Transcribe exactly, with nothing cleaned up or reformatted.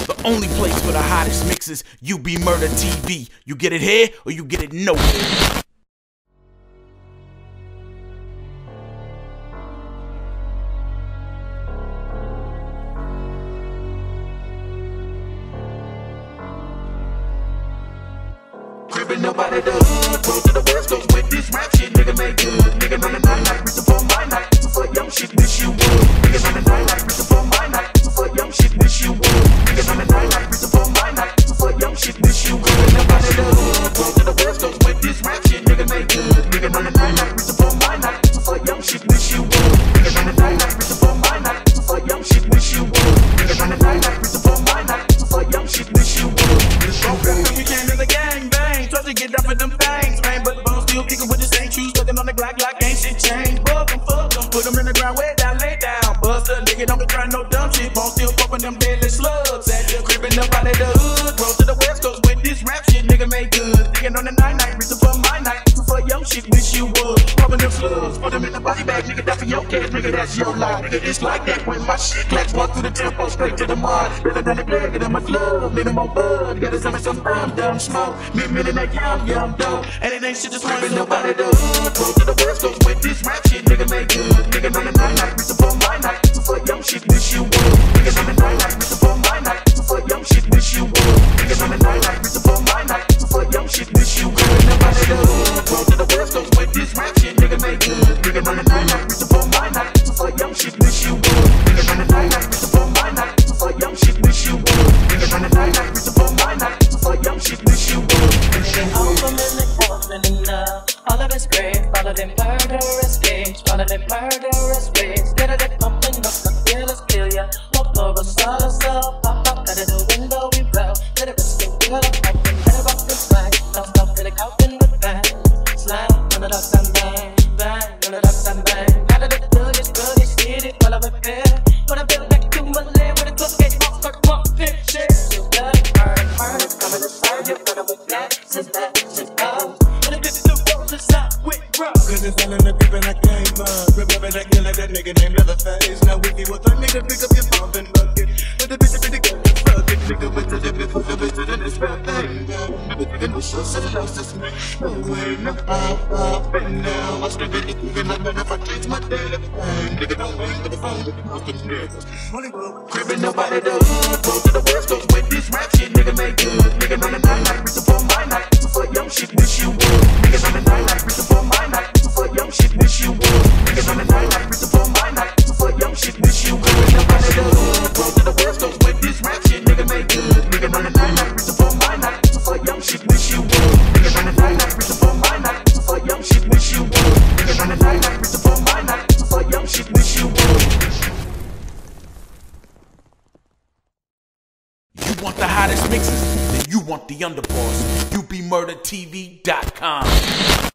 The only place for the hottest mixes, U B Murder T V. You get it here or you get it nowhere. Cribbin' nobody the hood, roll to the west coast with this rap shit, nigga make good. Nigga run the night like Mister for my night, for young shit, wish you would. Nigga run the night like Mister for my night, for young shit, wish you would. Nigga run the night like Mister for my night, for young shit, wish you would. Nobody the hood, roll to the west coast with this rap shit, nigga make good. Nigga run the night like Mister for my night, for young shit, wish you would. Nigga run the night like Mister for my night, for young shit, wish you would. Nigga run the night like Mister for my night, for young shit, wish you would. It's so good, you came to the gang bang, try to get up with them things, man, but the bone still kicking with the same shoes, looking on the Glock like ain't shit changed. Fuck them, fuck them, put them in the ground, way down, lay down. Bust a nigga, don't be trying no dumb shit, bone still pumping them deadly slugs. At the cribbin' up out of the hood, roll to the west coast with this rap shit, nigga make good. Nigga on the night night, reason for my night, for young shit, wish you would. Pumping them slugs, put them in the body bag, nigga, that's for your cash, nigga, that's your life. Nigga, it's like that when my shit clacks, walk through the tempo, straight to the mud. Better than the glare, get in my glove, minimum bud, gotta send me some dumb, dumb smoke. Me minute that young, young dope, and it ain't shit just running nobody the hood. Roll to the west coast with this rap shit, nigga make good. Nigga on the night night, Mister for my night, for young shit, wish you would. Nigga on the night night, Mister for my night, for young shit, wish you would. Nigga on the night night, Mister for my night, for young shit, wish you would. Nobody the hood. Roll to the west coast with this rap shit, nigga make good. Nigga on the night night, Mister for my night, for young shit, wish you would. Nigga on the night night, Mister for my night, for young shit, wish you would. Nigga on the night night, Mister for my night, for young shit, wish you would. All of them in the coffin and love, all of it's great, all of them murderous games, all of them murderous ways. Get it pumping up, the feelers kill ya. Walk over, start us up, pop up out of the window, we roll. Let it rest, feel up, I can never rock this flag. Don't stop, till it counting with bang. Slide, run it up and bang, bang, run it up and bang. Out of the billions, billions, hit it while I repair. Gonna build back to my land with a twist gate, off, start, pump, fit, shit. You got it, murder, murder, coming inside you, but I'm with that, since that, since that. And if it's the world, it's not with rough. Cause it's all in the people I came up. Remember that killer, that nigga named Leatherface. Now if you was a nigga, pick up your pump and bucket. But the bitch pretty good, fuck it. Nigga with the dip, put the bitch in this rap thing. But nigga no show, so lost this man. No way, no pop, pop, and now I strip it, even like that if I change my daily pain. Nigga don't wait for the phone with the most of niggas. Cribbin' nobody the hood, roll to the west coast with this rap shit, nigga make good. Nigga on the night night, Mister for my night, for young shit, wish you would. Nigga on the night night, Mister for my night, for young shit, wish you would. Nigga on the night night, Mister for my night, for young shit, wish you would. Nobody the hood, roll to the west coast with this rap shit, nigga make good. Nigga on the night night, Mister for my night, for young shit, wish you would. Nigga on the night night, Mister for my night, for young shit, wish you would. Nigga on the night night, Mister for my night, for young shit, wish you would. You want the hottest mixes? Then you want the underboss. U B Murder T V dot com.